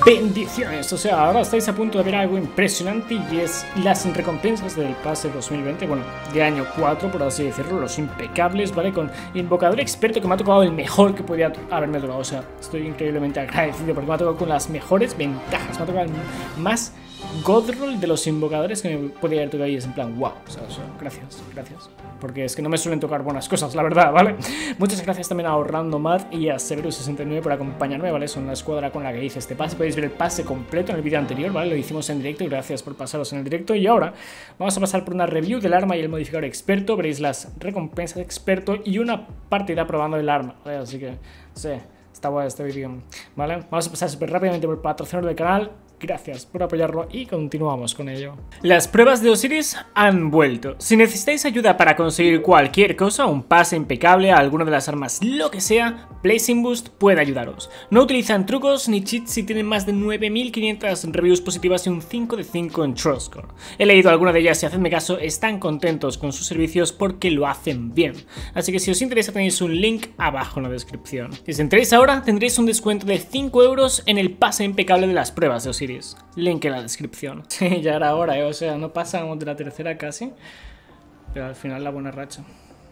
Bendiciones, o sea, ahora estáis a punto de ver algo impresionante y es las recompensas del pase 2020, bueno, de año 4, por así decirlo, los impecables, ¿vale? Con invocador experto que me ha tocado el mejor que podía haberme tocado, o sea, estoy increíblemente agradecido porque me ha tocado con las mejores ventajas, me ha tocado el más Godroll de los invocadores que me podía haber tocado y es en plan, wow, o sea, gracias, porque es que no me suelen tocar buenas cosas, la verdad, ¿vale? Muchas gracias también a Orlando y a Severus69 por acompañarme, ¿vale? Son la escuadra con la que hice este pase, podéis ver el pase completo en el vídeo anterior, ¿vale? Lo hicimos en directo y gracias por pasaros en el directo. Y ahora vamos a pasar por una review del arma y el modificador experto, veréis las recompensas de experto y una partida probando el arma, ¿vale? Así que, sí, está guay este vídeo, ¿vale? Vamos a pasar súper rápidamente por el patrocinador del canal. Gracias por apoyarlo y continuamos con ello. Las pruebas de Osiris han vuelto. Si necesitáis ayuda para conseguir cualquier cosa, un pase impecable a alguna de las armas, lo que sea, Blazing Boost puede ayudaros. No utilizan trucos ni cheats y tienen más de 9500 reviews positivas y un 5 de 5 en TrustScore. He leído alguna de ellas y hacedme caso, están contentos con sus servicios porque lo hacen bien. Así que si os interesa tenéis un link abajo en la descripción. Si os entráis ahora tendréis un descuento de 5 euros en el pase impecable de las pruebas de Osiris. Link en la descripción. Sí, ya era hora, o sea, no pasamos de la tercera casi. Pero al final la buena racha.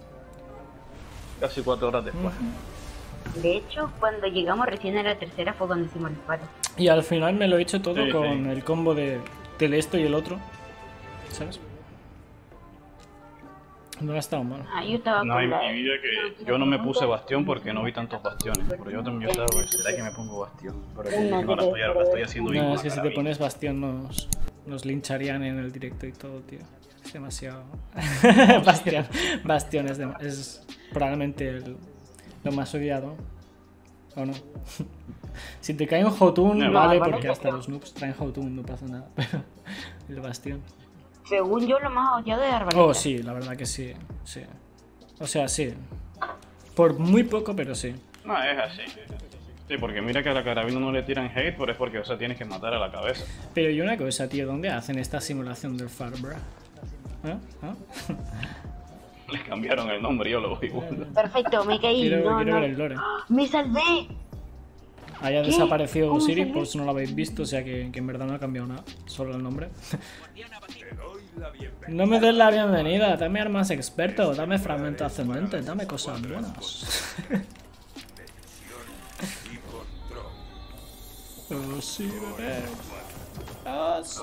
Casi 4 horas después. De hecho, cuando llegamos recién a la tercera fue cuando hicimos el paro. Y al final me lo he hecho todo con el combo del esto y el otro. ¿Sabes? No ha estado mal. Ah, yo estaba no, en mi vida que yo no me puse bastión porque no vi tantos bastiones. Pero yo también estaba, ¿será que me pongo bastión? Pero no, la estoy haciendo bien. No, es que si te pones bastión nos lincharían en el directo y todo, tío. Es demasiado. Bastión es probablemente lo más odiado. ¿O no? Si te cae un Jotun, vale, porque hasta los noobs traen Jotun, no pasa nada. Pero el bastión. Según yo, lo más odiado es Arbaleta. Oh, sí, la verdad que sí, sí. O sea, sí. Por muy poco, pero sí. No, es así. Sí, porque mira que a la carabina no le tiran hate, pero es porque, o sea, tienes que matar a la cabeza. Pero y una cosa, tío, ¿dónde hacen esta simulación del Farbra? ¿Eh? Les cambiaron el nombre, yo lo voy igual. Perfecto, me caí. Quiero ver el lore. ¡Me salvé! Haya desaparecido Osiris, por si no lo habéis visto, o sea que en verdad no ha cambiado nada, solo el nombre. No me des la bienvenida, dame armas experto, dame fragmento ascendente, dame cosas buenas. Oh sí, bebé. Oh sí.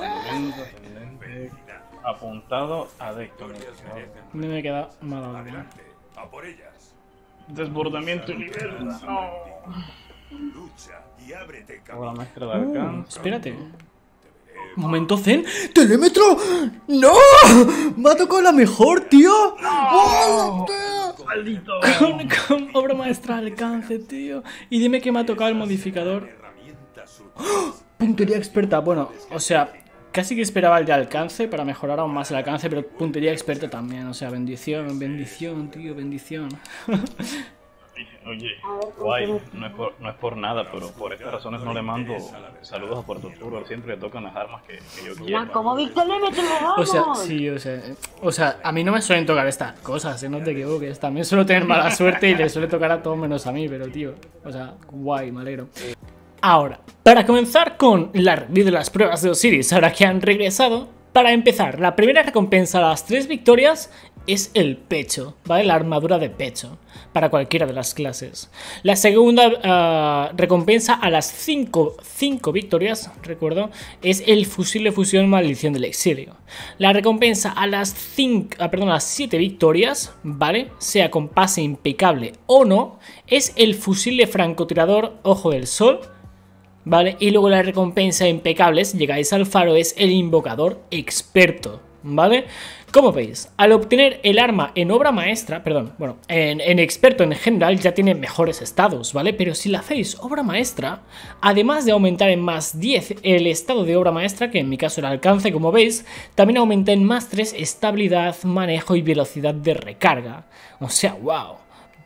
Apuntado adicto. A mí me queda mala la vida. Desbordamiento nivel. No. Obra maestra de alcance. Espérate. Momento zen. ¡Telémetro! ¡No! ¡Me ha tocado la mejor, tío! ¡Oh, tío! ¡Maldito! Con obra maestra de alcance, tío. Y dime que me ha tocado el modificador. ¡Oh! Puntería experta. Bueno, o sea, casi que esperaba el de alcance para mejorar aún más el alcance, pero puntería experta también. O sea, bendición, tío, bendición. Oye, guay, no es por nada, pero por estas razones no le mando saludos a Puerto Turo, siempre le tocan las armas que yo quiero. ¿Cómo Víctor le mete los vamos? O sea, sí, o sea, a mí no me suelen tocar estas cosas, no te equivoques, también suelo tener mala suerte y le suele tocar a todos menos a mí, pero tío, o sea, guay, me alegro. Ahora, para comenzar con la review de las pruebas de Osiris, ahora que han regresado, para empezar, la primera recompensa a las 3 victorias es el pecho, ¿vale? La armadura de pecho, para cualquiera de las clases. La segunda recompensa a las 5 victorias, recuerdo, es el fusil de fusión maldición del exilio. La recompensa a las 7 victorias, ¿vale? Sea con pase impecable o no, es el fusil de francotirador ojo del sol, ¿vale? Y luego la recompensa impecable, si llegáis al faro, es el invocador experto, ¿vale? Como veis, al obtener el arma en obra maestra, perdón, bueno, en experto en general ya tiene mejores estados, ¿vale? Pero si la hacéis obra maestra, además de aumentar en más 10 el estado de obra maestra, que en mi caso era alcance, como veis, también aumenta en más 3 estabilidad, manejo y velocidad de recarga. O sea, wow. ¿Vale?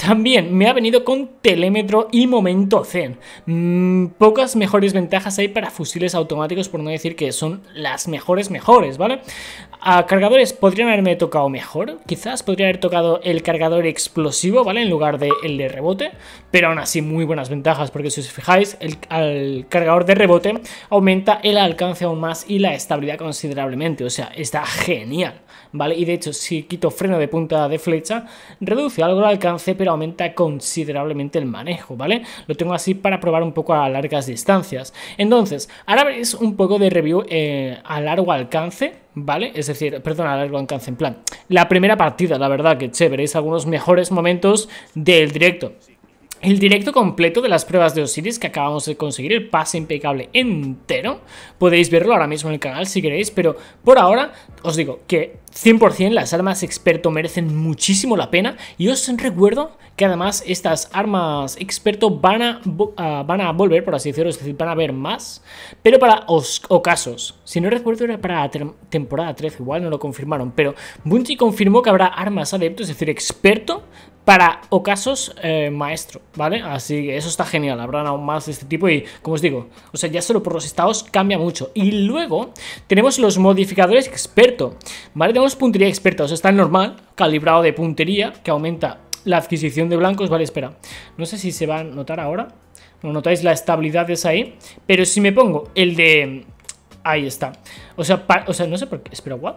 También me ha venido con telémetro y momento zen. Pocas mejores ventajas hay para fusiles automáticos, por no decir que son las mejores, ¿vale? A cargadores podrían haberme tocado mejor. Quizás podría haber tocado el cargador explosivo, ¿vale? En lugar de el de rebote. Pero aún así muy buenas ventajas, porque si os fijáis, el cargador de rebote aumenta el alcance aún más y la estabilidad considerablemente. O sea, está genial, ¿vale? Y de hecho, si quito freno de punta de flecha, reduce algo el alcance, pero aumenta considerablemente el manejo, ¿vale? Lo tengo así para probar un poco a largas distancias. Entonces, ahora veréis un poco de review a largo alcance, ¿vale? Es decir, perdón, a largo alcance, en plan, la primera partida, la verdad que veréis algunos mejores momentos del directo. El directo completo de las pruebas de Osiris que acabamos de conseguir, el pase impecable entero, podéis verlo ahora mismo en el canal si queréis, pero por ahora os digo que 100% las armas experto merecen muchísimo la pena y os recuerdo que además estas armas experto van a volver, por así decirlo, es decir, van a haber más, pero para ocasos. Si no recuerdo era para temporada 13, igual no lo confirmaron, pero Bungie confirmó que habrá armas adepto, es decir, experto, para ocasos maestro, ¿vale? Así que eso está genial, habrán aún más de este tipo y, como os digo, o sea, ya solo por los estados cambia mucho. Y luego tenemos los modificadores experto, ¿vale? Tenemos puntería experta, o sea, está el normal, calibrado de puntería, que aumenta la adquisición de blancos, ¿vale? Espera, no sé si se va a notar ahora, no notáis la estabilidad es ahí, pero si me pongo el de... Ahí está, o sea, no sé por qué, espera, ¿what?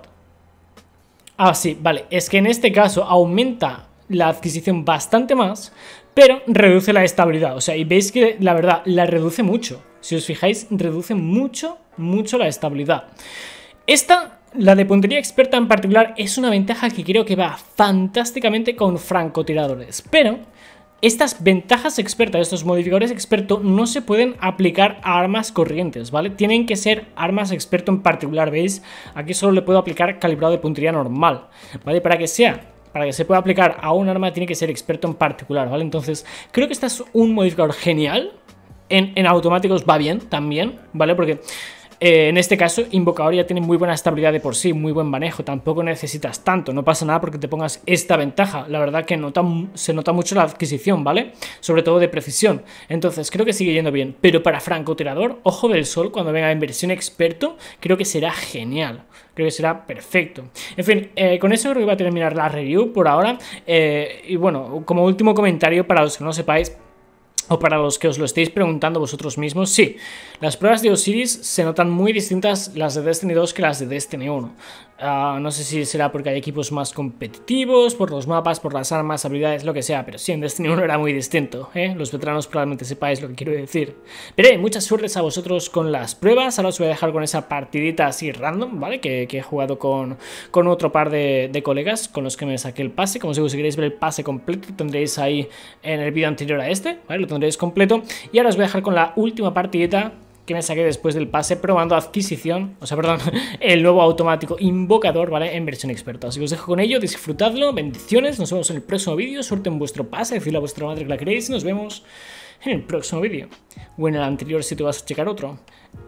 Ah, sí, vale, es que en este caso aumenta la adquisición bastante más, pero reduce la estabilidad, o sea, y veis que la verdad la reduce mucho, si os fijáis reduce mucho la estabilidad. Esta, la de puntería experta en particular, es una ventaja que creo que va fantásticamente con francotiradores, pero estas ventajas expertas, estos modificadores experto no se pueden aplicar a armas corrientes, ¿vale? Tienen que ser armas experto en particular, ¿veis? Aquí solo le puedo aplicar calibrado de puntería normal, ¿vale? Para que se pueda aplicar a un arma tiene que ser experto en particular, ¿vale? Entonces, creo que este es un modificador genial. En automáticos va bien también, ¿vale? Porque en este caso, invocador ya tiene muy buena estabilidad de por sí, muy buen manejo, tampoco necesitas tanto, no pasa nada porque te pongas esta ventaja, la verdad que se nota mucho la adquisición, ¿vale? Sobre todo de precisión, entonces creo que sigue yendo bien, pero para francotirador, ojo del sol, cuando venga en versión experto, creo que será genial. Creo que será perfecto. En fin, con eso creo que voy a terminar la review por ahora. Y bueno, como último comentario para los que no sepáis, o para los que os lo estéis preguntando vosotros mismos, sí, las pruebas de Osiris se notan muy distintas las de Destiny 2 que las de Destiny 1. No sé si será porque hay equipos más competitivos, por los mapas, por las armas, habilidades, lo que sea, pero sí, en Destiny 1 era muy distinto, ¿eh? Los veteranos probablemente sepáis lo que quiero decir. Pero muchas suertes a vosotros con las pruebas. Ahora os voy a dejar con esa partidita así random, ¿vale? Que he jugado con otro par de colegas con los que me saqué el pase. Como os digo, si queréis ver el pase completo, tendréis ahí en el vídeo anterior a este, ¿vale? Lo tendréis completo. Y ahora os voy a dejar con la última partidita que me saqué después del pase, probando adquisición, o sea, perdón, el nuevo automático invocador, ¿vale? En versión experta. Así que os dejo con ello, disfrutadlo, bendiciones, nos vemos en el próximo vídeo, suerte en vuestro pase, decidle a vuestra madre que la queréis y nos vemos en el próximo vídeo. O en el anterior si te vas a checar otro.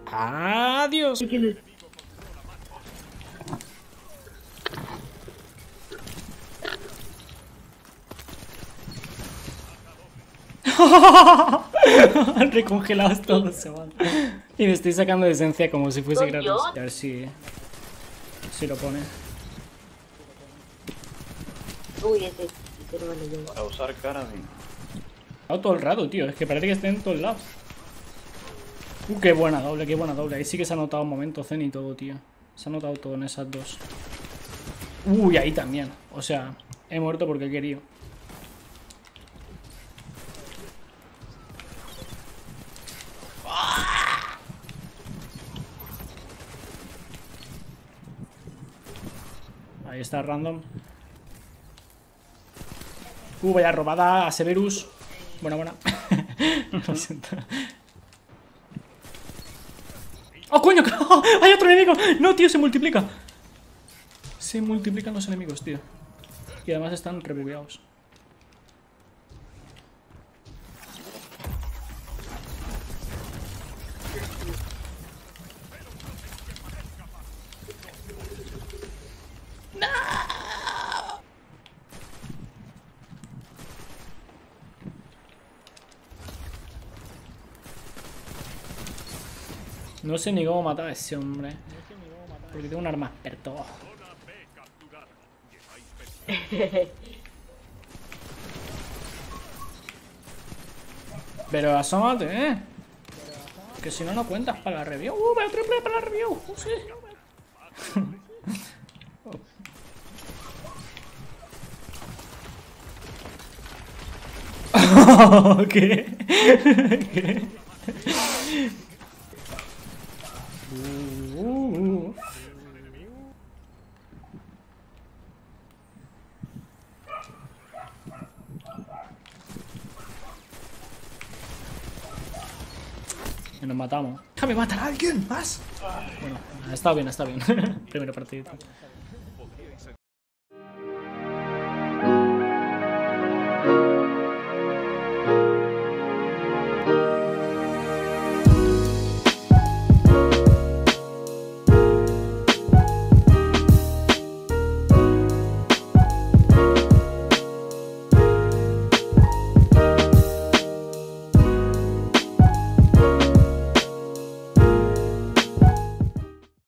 Adiós. Recongelados todos se van. Y me estoy sacando de esencia como si fuese gratis. A ver si lo pone. Uy, ese no vale yo. Para usar carabin. Todo el rato, tío. Es que parece que estén en todos lados. Qué buena doble, qué buena doble. Ahí sí que se ha notado un momento zen y todo, tío. Se ha notado todo en esas dos. Uy, ahí también. O sea, he muerto porque he querido. Ahí está random. Vaya robada a Severus. Buena. Lo siento. ¡Oh, coño! ¡Hay otro enemigo! ¡No, tío! Se multiplica. Se multiplican los enemigos, tío. Y además están rebugueados. No sé ni cómo matar a ese hombre. Porque tengo un arma experto. Pero asómate, que si no, no cuentas para la review. Vaya triple para la review. Sí. ¿Qué? ¿Qué? Y nos matamos. ¡Déjame matar a alguien más! Bueno, está bien, está bien. Primera partida.